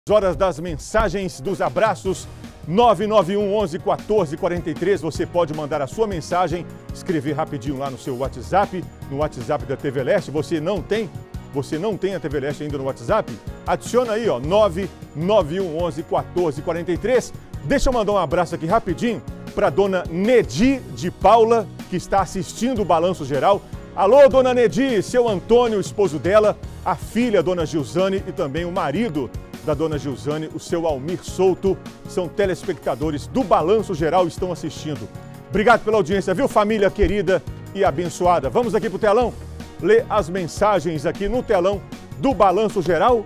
Horas das mensagens, dos abraços, 991 11 14 43. Você pode mandar a sua mensagem, escrever rapidinho lá no seu WhatsApp, no WhatsApp da TV Leste. Você não tem a TV Leste ainda no WhatsApp? Adiciona aí, ó, 991 11 14 43. Deixa eu mandar um abraço aqui rapidinho para dona Nedi de Paula, que está assistindo o Balanço Geral. Alô, dona Nedi, seu Antônio, o esposo dela, a filha, dona Gilzane, e também o marido da dona Gilzane, o seu Almir Souto, são telespectadores do Balanço Geral e estão assistindo. Obrigado pela audiência, viu, família querida e abençoada. Vamos aqui pro telão ler as mensagens aqui no telão do Balanço Geral.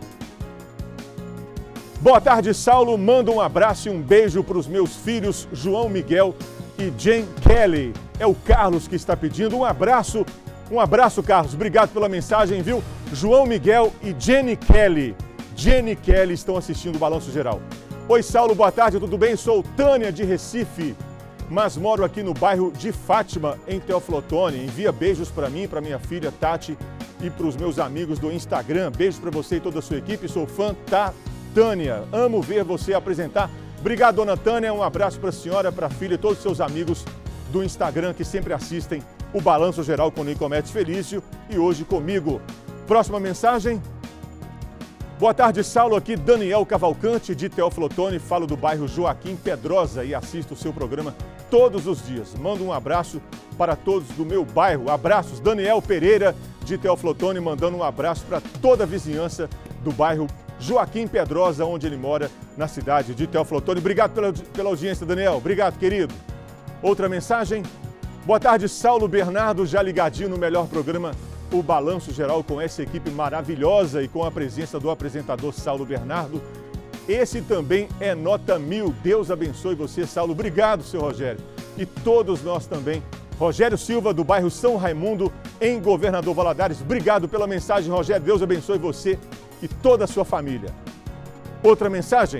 Boa tarde, Saulo. Manda um abraço e um beijo para os meus filhos João Miguel e Jen Kelly. É o Carlos que está pedindo um abraço. Um abraço, Carlos. Obrigado pela mensagem, viu? João Miguel e Jenny Kelly. Jenny Kelly estão assistindo o Balanço Geral. Oi, Saulo, boa tarde, tudo bem? Sou Tânia de Recife, mas moro aqui no bairro de Fátima, em Teófilo Otoni. Envia beijos para mim, para minha filha Tati e para os meus amigos do Instagram. Beijo para você e toda a sua equipe. Sou fã, tá, Tânia? Amo ver você apresentar. Obrigado, dona Tânia. Um abraço para a senhora, para a filha e todos os seus amigos do Instagram que sempre assistem o Balanço Geral com Nicomete Felício e hoje comigo. Próxima mensagem. Boa tarde, Saulo. Aqui Daniel Cavalcante, de Teófilo Otoni. Falo do bairro Joaquim Pedrosa e assisto o seu programa todos os dias. Mando um abraço para todos do meu bairro. Abraços, Daniel Pereira, de Teófilo Otoni, mandando um abraço para toda a vizinhança do bairro Joaquim Pedrosa, onde ele mora, na cidade de Teófilo Otoni. Obrigado pela audiência, Daniel. Obrigado, querido. Outra mensagem. Boa tarde, Saulo Bernardo, já ligadinho no melhor programa, o Balanço Geral, com essa equipe maravilhosa e com a presença do apresentador Saulo Bernardo. Esse também é nota 1000. Deus abençoe você, Saulo. Obrigado, seu Rogério. E todos nós também. Rogério Silva, do bairro São Raimundo, em Governador Valadares. Obrigado pela mensagem, Rogério. Deus abençoe você e toda a sua família. Outra mensagem.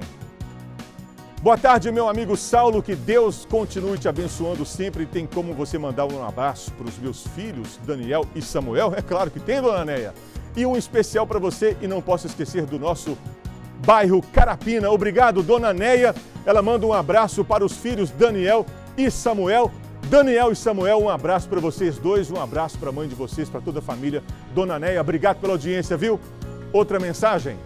Boa tarde, meu amigo Saulo, que Deus continue te abençoando sempre. Tem como você mandar um abraço para os meus filhos, Daniel e Samuel? É claro que tem, dona Neia. E um especial para você, e não posso esquecer do nosso bairro Carapina. Obrigado, dona Neia. Ela manda um abraço para os filhos Daniel e Samuel. Daniel e Samuel, um abraço para vocês dois, um abraço para a mãe de vocês, para toda a família. Dona Neia, obrigado pela audiência, viu? Outra mensagem.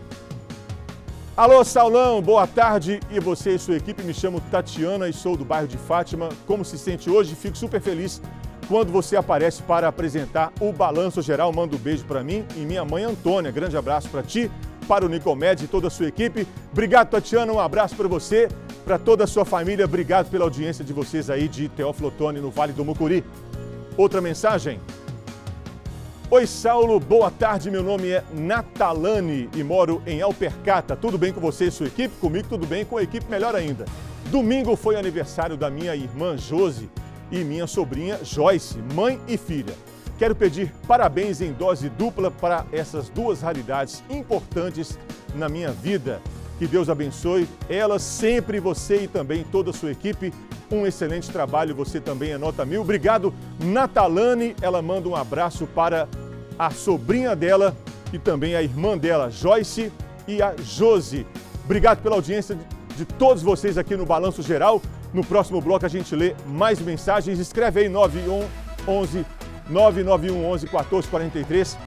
Alô, Saulão, boa tarde. E você e sua equipe, me chamo Tatiana e sou do bairro de Fátima. Como se sente hoje? Fico super feliz quando você aparece para apresentar o Balanço Geral. Manda um beijo para mim e minha mãe Antônia. Grande abraço para ti, para o Nicomede e toda a sua equipe. Obrigado, Tatiana. Um abraço para você, para toda a sua família. Obrigado pela audiência de vocês aí de Teófilo Otoni, no Vale do Mucuri. Outra mensagem. Oi, Saulo, boa tarde, meu nome é Natalane e moro em Alpercata. Tudo bem com você e sua equipe? Comigo tudo bem, com a equipe melhor ainda. Domingo foi aniversário da minha irmã Josi e minha sobrinha Joyce, mãe e filha. Quero pedir parabéns em dose dupla para essas duas raridades importantes na minha vida. Que Deus abençoe elas sempre, você e também toda a sua equipe. Um excelente trabalho, você também é nota 1000. Obrigado, Natalane. Ela manda um abraço para a sobrinha dela e também a irmã dela, Joyce e a Josi. Obrigado pela audiência de todos vocês aqui no Balanço Geral. No próximo bloco a gente lê mais mensagens. Escreve aí 991 11 14 43.